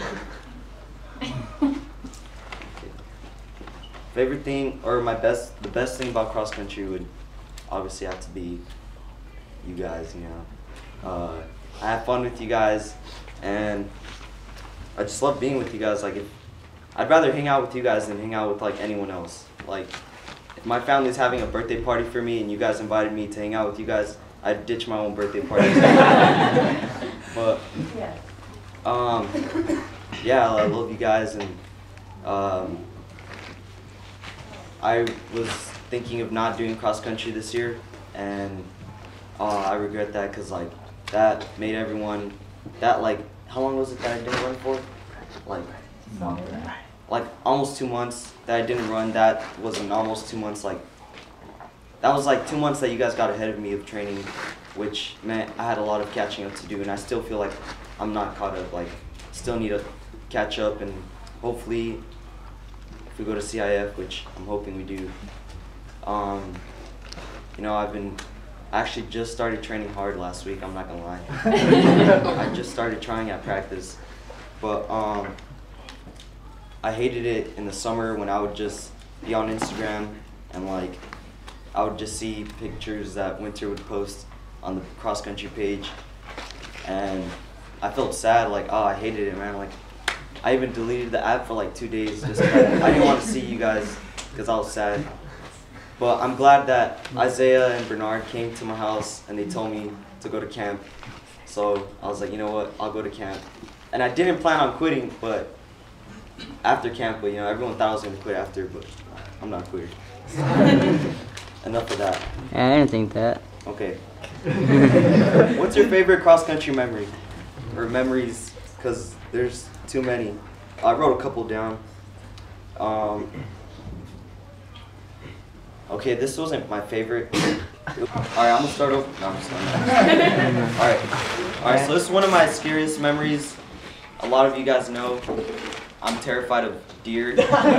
Favorite thing, or the best thing about cross country would obviously have to be you guys. You know, I have fun with you guys, and I just love being with you guys. Like, I'd rather hang out with you guys than hang out with like anyone else. Like, if my family's having a birthday party for me and you guys invited me to hang out with you guys, I'd ditch my own birthday party. But yeah, I love you guys, and I was thinking of not doing cross country this year, and I regret that because like that made everyone like how long was it that I didn't run for? Like almost 2 months that I didn't run. That wasn't almost 2 months. Like that was like 2 months that you guys got ahead of me of training, which meant I had a lot of catching up to do, and I still feel like I'm not caught up. Like still need to catch up, and hopefully if we go to CIF, which I'm hoping we do, you know, I actually just started training hard last week, I'm not gonna lie. I just started trying at practice, but I hated it in the summer when I would just be on Instagram and like I would just see pictures that Winter would post on the cross country page, and I felt sad, like, oh, I hated it, man. Like, I even deleted the app for like 2 days just 'cause I didn't want to see you guys because I was sad. But I'm glad that Isaiah and Bernard came to my house and they told me to go to camp. So I was like, you know what, I'll go to camp. And I didn't plan on quitting, but after camp, but you know, everyone thought I was gonna quit after, but I'm not a quitter. Enough of that. Yeah, I didn't think that. Okay. What's your favorite cross-country memory? Or memories, because there's too many. I wrote a couple down. Okay, this wasn't my favorite. Alright, I'm gonna start over. No, I'm just starting. Alright, so this is one of my scariest memories. A lot of you guys know I'm terrified of deer.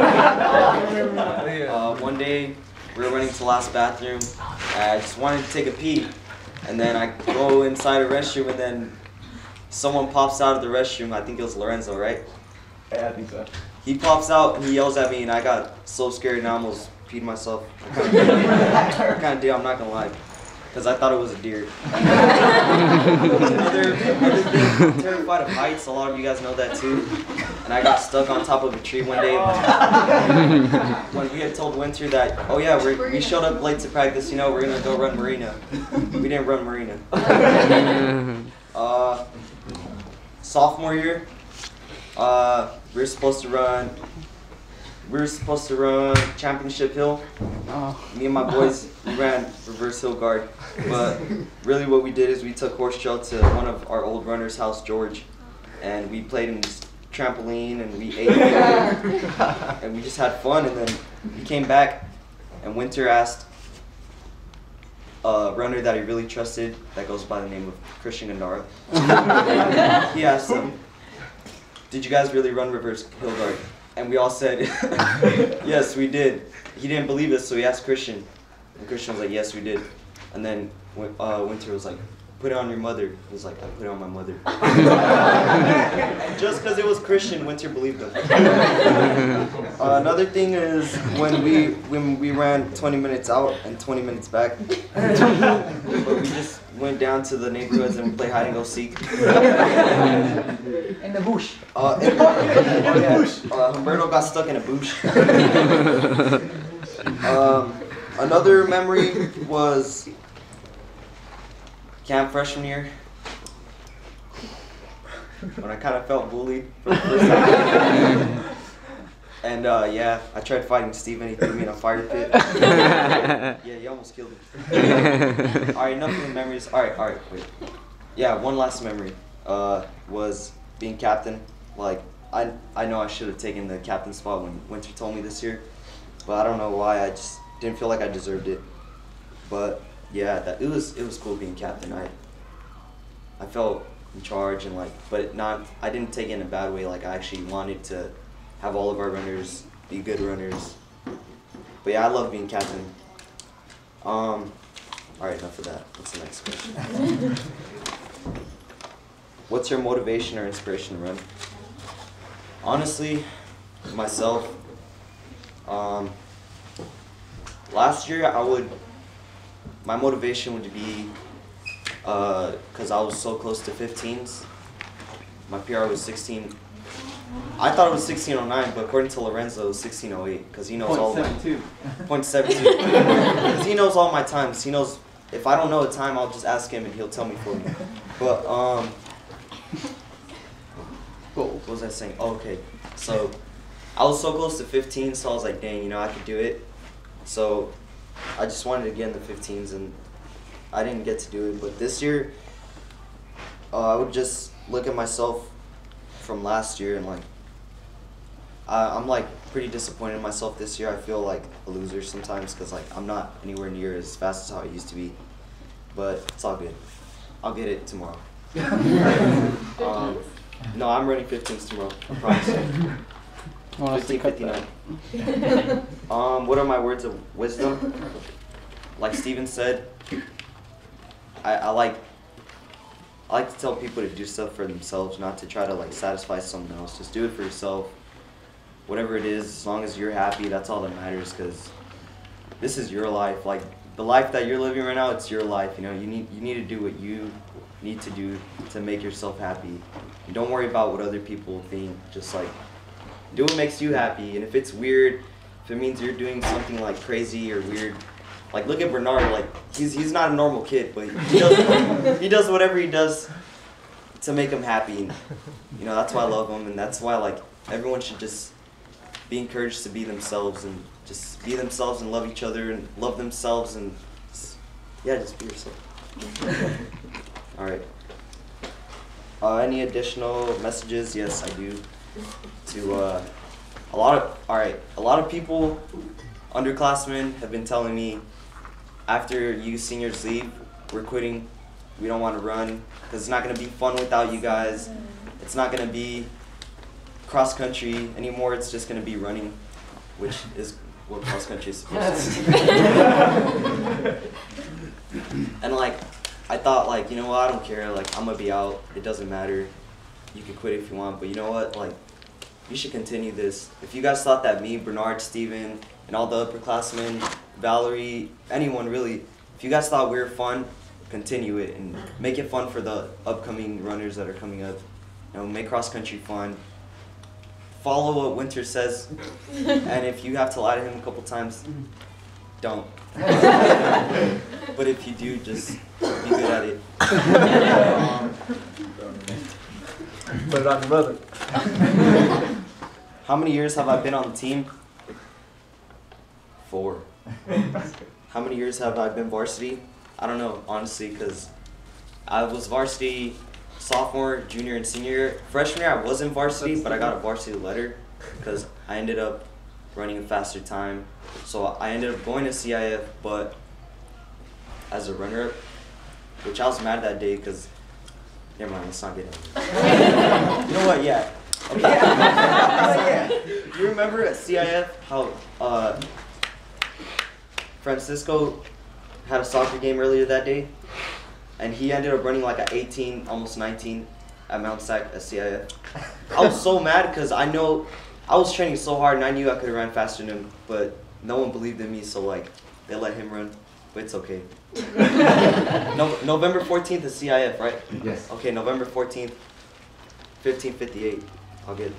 One day, we were running to the last bathroom. I just wanted to take a pee. And then I go inside a restroom, and then someone pops out of the restroom. I think it was Lorenzo, right? Yeah, I think so. He pops out and he yells at me, and I got so scared and I almost peed myself. I kind of did, I'm not gonna lie, because I thought it was a deer. Another thing, I'm terrified of heights. A lot of you guys know that too. And I got stuck on top of a tree one day when we had told Winter that, oh yeah, we showed up late to practice, you know, we're gonna go run Marina. We didn't run Marina. Sophomore year, we were supposed to run Championship Hill. Me and my boys, we ran reverse hill guard. But really what we did is we took horse trail to one of our old runners' house, George. And we played in this trampoline and we ate and we just had fun. And then we came back and Winter asked a runner that he really trusted that goes by the name of Christian Gandara. He asked him, did you guys really run reverse hill guard? And we all said, yes, we did. He didn't believe us, so he asked Christian. And Christian was like, yes, we did. And then Winter was like, put it on your mother. He was like, I put it on my mother. And just because it was Christian, Winter believed him. Another thing is when we ran 20 minutes out and 20 minutes back. But we just went down to the neighborhoods and we played hide and go seek. In the bush. Humberto got stuck in a bush. Another memory was camp freshman year, when I kind of felt bullied for the first time. And yeah, I tried fighting Steve and he threw me in a fire pit. Yeah, he almost killed me. Alright, enough of the memories. Alright, wait. Yeah, one last memory was being captain. Like, I know I should have taken the captain spot when Winter told me this year, but I don't know why. I just didn't feel like I deserved it. But yeah, it was cool being captain. I felt in charge and like, but I didn't take it in a bad way. Like I actually wanted to have all of our runners be good runners. But yeah, I love being captain. All right, enough of that. What's the next question? What's your motivation or inspiration to run? Honestly, myself, last year my motivation would be, because I was so close to 15s. My PR was 16. I thought it was 1609, but according to Lorenzo, it was 1608, because he knows all my... 0.72. Because he knows all my times. He knows, if I don't know a time, I'll just ask him and he'll tell me for me. But, what was I saying? Oh, okay. So, I was so close to 15, so I was like, dang, you know, I could do it. So, I just wanted to get in the 15s, and I didn't get to do it. But this year, I would just look at myself from last year, and like, I'm like pretty disappointed in myself this year. I feel like a loser sometimes because like I'm not anywhere near as fast as how I used to be. But it's all good. I'll get it tomorrow. No, I'm running 15s tomorrow. I promise. 15:59. What are my words of wisdom? Like Steven said, I like to tell people to do stuff for themselves, not to try to like satisfy someone else. Just do it for yourself. Whatever it is, as long as you're happy, that's all that matters, because this is your life. Like the life that you're living right now, it's your life. You know, you need to do what you need to do to make yourself happy. And don't worry about what other people think. Just like do what makes you happy. And if it's weird if it means you're doing something like crazy or weird, like look at Bernard, like he's not a normal kid, but he does whatever he does to make him happy, and you know, that's why I love him, and that's why like everyone should just be encouraged to be themselves and just be themselves and love each other and love themselves and just be yourself. All right. Any additional messages? Yes, I do. To a lot of people, underclassmen, have been telling me after you seniors leave, we're quitting. We don't want to run because it's not going to be fun without you guys. It's not going to be cross country anymore. It's just going to be running, which is what cross country is supposed to be. And like, I thought like, you know what, I don't care. Like, I'm gonna be out. It doesn't matter. You can quit if you want, but you know what? Like, you should continue this. If you guys thought that me, Bernard, Steven, and all the upperclassmen, Valerie, anyone really, if you guys thought we were fun, continue it and make it fun for the upcoming runners that are coming up. You know, make cross country fun. Follow what Winter says, and if you have to lie to him a couple times, don't. But if you do, just be good at it. Put it on your brother. How many years have I been on the team? 4. How many years have I been varsity? I don't know, honestly, because I was varsity sophomore, junior, and senior year. Freshman year, I was in varsity, but I got a varsity letter because I ended up running a faster time. So I ended up going to CIF, but as a runner-up, which I was mad that day because, never mind, let's not get into it. You know what, yeah. Okay. Yeah. Do you remember at CIF how Francisco had a soccer game earlier that day? And he ended up running like an 18, almost 19 at Mount Sac at CIF. I was so mad because I know I was training so hard and I knew I could have run faster than him, but no one believed in me, so like they let him run. But it's okay. November 14th is CIF, right? Yes. Okay, November 14th, 15:58. I'll get.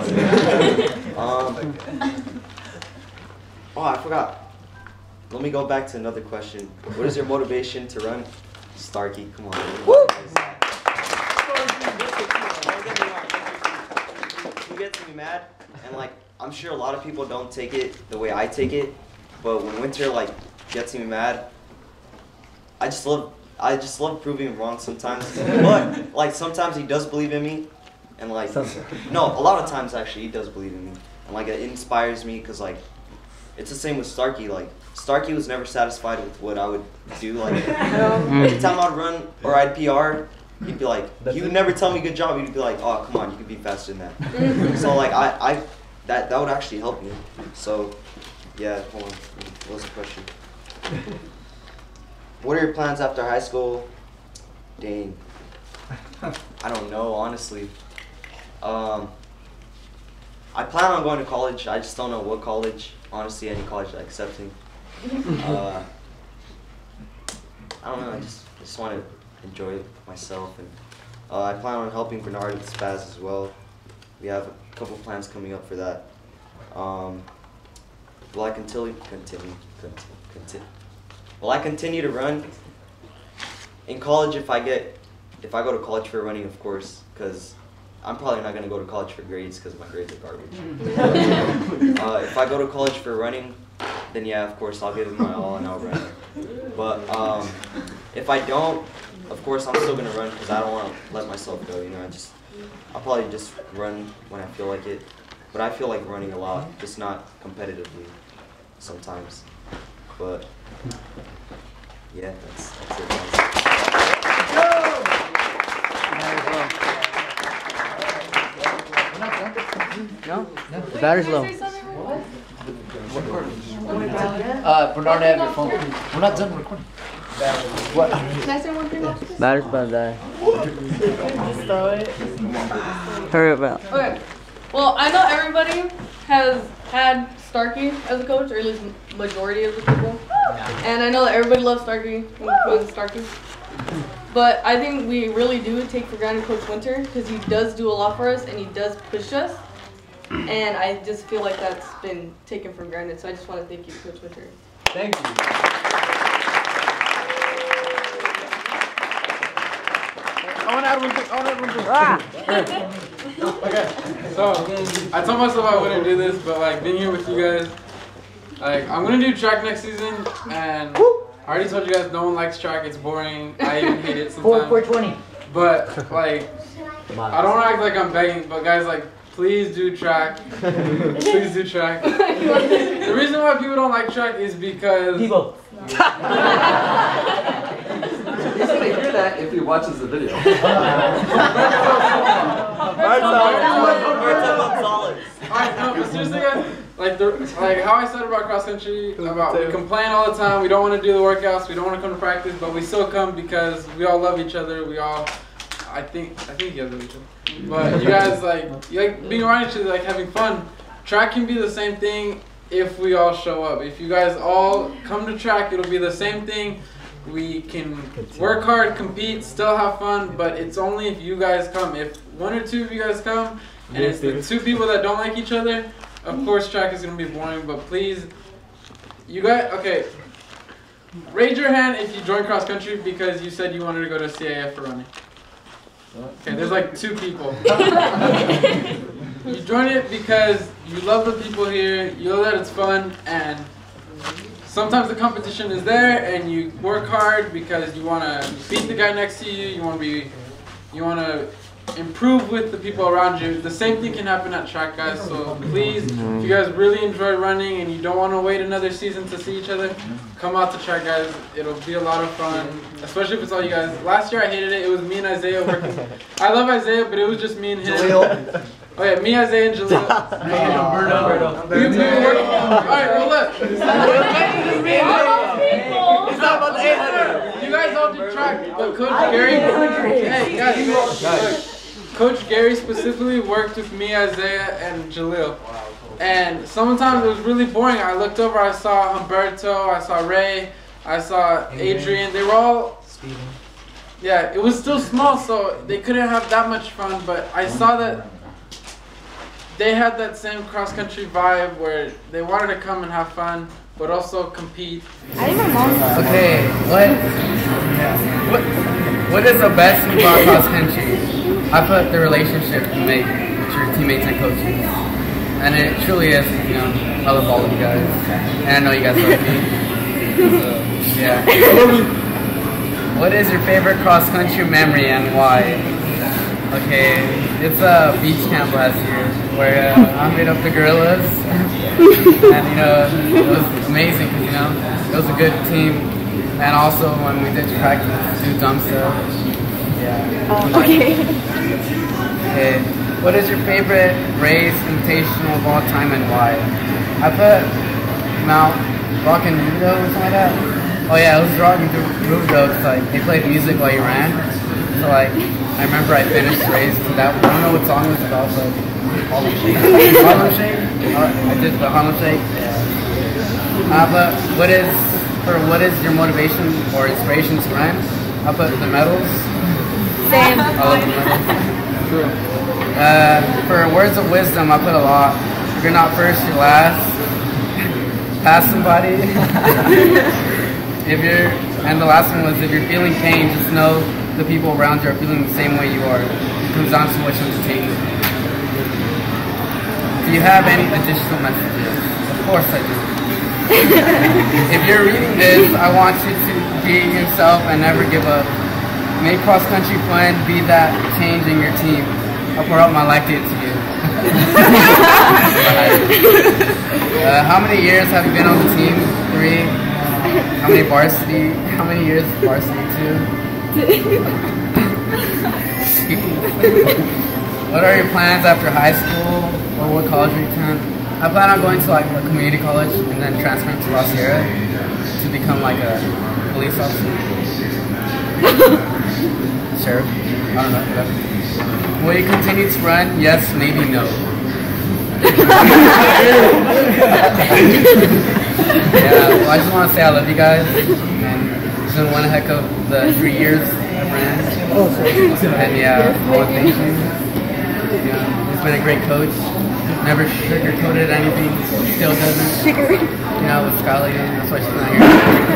Oh, I forgot. Let me go back to another question. What is your motivation to run? Starkey, come on. Woo! He gets me mad, and like I'm sure a lot of people don't take it the way I take it, but when Winter like gets me mad, I just love proving him wrong sometimes. But like sometimes he does believe in me, and like no, a lot of times actually he does believe in me, and like it inspires me because like it's the same with Starkey. Like Starkey was never satisfied with what I would do. Like every time I'd run or I'd PR, he'd be like, he would never tell me good job. He'd be like, oh come on, you could be faster than that. So like that would actually help me. So yeah, hold on. What was the question? What are your plans after high school? Dang. I don't know, honestly. I plan on going to college. I just don't know what college. Honestly, any college that accepts me. I don't know. I just want to enjoy myself, and I plan on helping Bernard with Spaz as well. We have a couple plans coming up for that. Will I continue to run in college if I go to college for running, of course, because I'm probably not going to go to college for grades because my grades are garbage. If I go to college for running, then yeah, of course, I'll give it my all and I'll run. But if I don't, of course, I'm still going to run because I don't want to let myself go, you know. I'll probably just run when I feel like it. But I feel like running a lot, just not competitively sometimes. But yeah, that's it, guys. No? The battery's low. Bernard, have your phone. We're not done recording. What? Can I say one thing about this? Battery's about to die. Just throw it. Hurry up out. Okay. Well, I know everybody has had Starkey as a coach, or at least majority of the people. And I know that everybody loves Starkey and Starkey. But I think we really do take for granted Coach Winter because he does do a lot for us and he does push us. and I just feel like that's been taken for granted. So I just want to thank you, Coach Winter. Thank you. I want to add one thing. Okay, so I told myself I wouldn't do this, but like being here with you guys, like I'm gonna do track next season, and I already told you guys no one likes track. It's boring. I even hate it sometimes. 420. But like, I don't want to act like I'm begging, but guys, like, please do track. Please do track. The reason why people don't like track is because people. He's gonna hear that if he watches the video. Alright, no, but seriously, guys, like how I said about cross country, about we complain all the time. We don't want to do the workouts. We don't want to come to practice, but we still come because we all love each other. We all, I think you guys love each other. But you guys you like being around each other, like having fun. Track can be the same thing if we all show up. If you guys all come to track, it'll be the same thing. We can work hard, compete, still have fun, but it's only if you guys come. If one or two of you guys come, and it's the two people that don't like each other, of course track is going to be boring, but please, you guys, okay, raise your hand if you joined cross country because you said you wanted to go to CAF for running. Okay, there's like 2 people. You join it because you love the people here, you know that it's fun, and sometimes the competition is there, and you work hard because you want to beat the guy next to you. You want to improve with the people around you. The same thing can happen at track, guys. So please, if you guys really enjoy running and you don't want to wait another season to see each other, come out to track, guys. It'll be a lot of fun, especially if it's all you guys. Last year I hated it. It was me and Isaiah working. I love Isaiah, but it was just me and him. Oh yeah, me, Isaiah, and Jaleel. Alright, well look. You guys all do track, but Coach Gary, hey guys, look, Coach Gary specifically worked with me, Isaiah, and Jaleel. And sometimes it was really boring. I looked over, I saw Humberto, I saw Ray, I saw Adrian. They were all, yeah, it was still small, so they couldn't have that much fun, but I saw that they had that same cross-country vibe where they wanted to come and have fun, but also compete. Okay, what is the best thing about cross-country? I put the relationship you make with your teammates and coaches. And it truly is, you know, I love all of you guys. And I know you guys love me. So, yeah. What is your favorite cross-country memory and why? Okay, it's a beach camp last year where I made up the gorillas, and you know, it was amazing because, you know, it was a good team, and also when we did practice, do dumb stuff. Yeah. Okay. Okay, what is your favorite race invitational of all time and why? I put Mount Rock and Rudo or something like that. Oh yeah, it was Rock and Rudo because like they played music while you ran, so like. I remember I finished the race to that. I don't know what song it was about, but Harlem Shake. Harlem Shake? I did the Harlem Shake. But what is your motivation or inspiration to run? I put the medals. Same. I love the medals. For words of wisdom, I put a lot. If you're not first, you're last. Pass somebody. And the last one was if you're feeling pain, just know the people around you are feeling the same way you are. It comes down to what you take. Do you have any additional messages? Of course I do. If you're reading this, I want you to be yourself and never give up. Make cross-country fun, be that change in your team. I'll pour out my lactate to you. How many years have you been on the team? 3. How many varsity? How many years varsity? 2. What are your plans after high school, or what college are you attend? I plan on going to like a community college and then transferring to La Sierra to become like a police officer. Sheriff? I don't know. Whatever. Will you continue to run? Yes, maybe no. Yeah, well, I just want to say I love you guys. And it's been one heck of the 3 years I ran. And yeah, I want to thank you. Yeah, he's been a great coach. never sugarcoated anything, still doesn't. You know, with Skylar, that's why she's not here.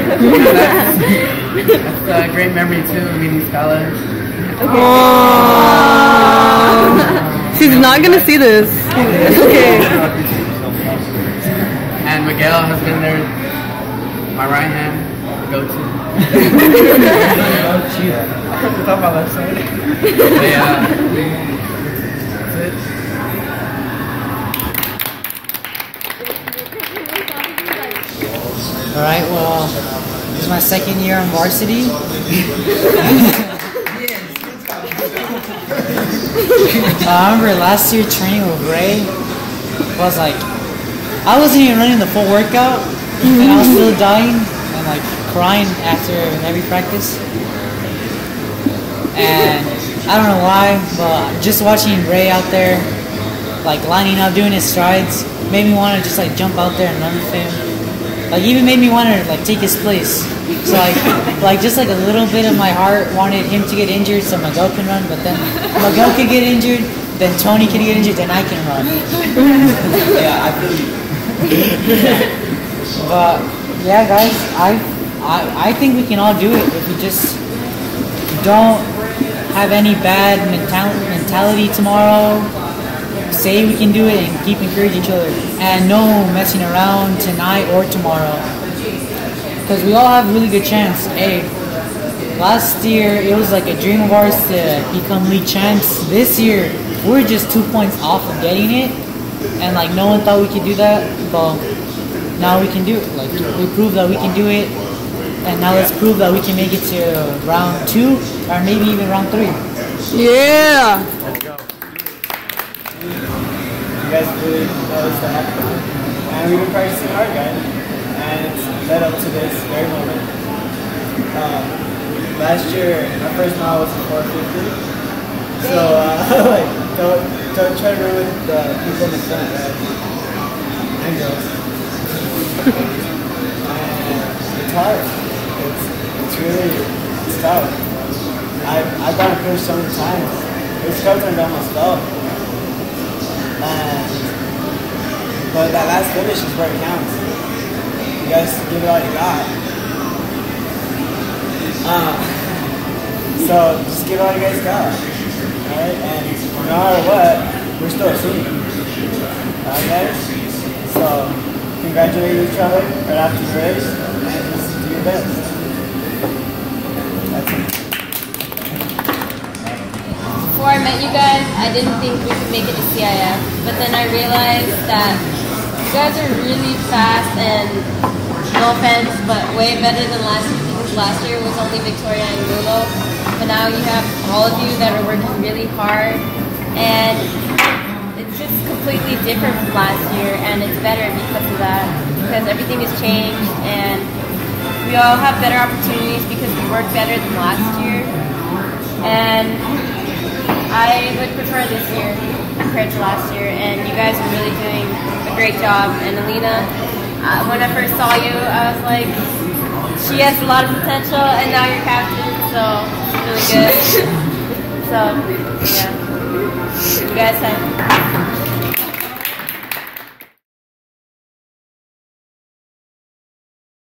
That's a great memory too, meeting Skylar. She's not gonna see this. It's okay. And Miguel has been there, my right hand, go-to. It's on my left side. Yeah. That's it. Alright, well, this is my second year on varsity. I remember last year training with Ray, was like, I wasn't even running the full workout, and I was still dying and like crying after every practice. And I don't know why, but just watching Ray out there, like lining up, doing his strides, made me want to just like jump out there and run with him. Like even made me want to like take his place. So like just like a little bit of my heart wanted him to get injured so Miguel can run, but then Miguel could get injured, then Tony can get injured, then I can run. Yeah, I feel you. But yeah, guys, I think we can all do it if we just don't have any bad mentality tomorrow. Say we can do it and keep encouraging each other, and no messing around tonight or tomorrow, because we all have a really good chance. Hey, last year it was like a dream of ours to become league champs. This year we're just 2 points off of getting it, and like no one thought we could do that, but now we can do it. Like we proved that we can do it, and now let's prove that we can make it to round 2 or maybe even round 3. Yeah. Let's go. You guys really know it's to have fun. And we've been practicing hard, guys. And it's led up to this very moment. Last year, my first mile was in 450. So, like, don't try to run with the people in the front, right? And girls. And it's hard. It's tough. I've gotten pushed so many times. It's tough to down myself. But that last finish is where it counts. You guys give it all you got. So just give it all you guys got. Alright? And no matter what, we're still a team. Alright guys? So congratulate each other right after the race and just do your best. That's it. Before I met you guys, I didn't think we could make it to CIF, but then I realized that you guys are really fast and, no offense, but way better than last year, because last year was only Victoria and Gulo, but now you have all of you that are working really hard, and it's just completely different from last year, and it's better because of that, because everything has changed, and we all have better opportunities because we work better than last year, and I would prefer this year compared to last year, and you guys are really doing a great job. And Alina, when I first saw you, I was like, she has a lot of potential, and now you're captain, so it's really good. So, yeah. You guys have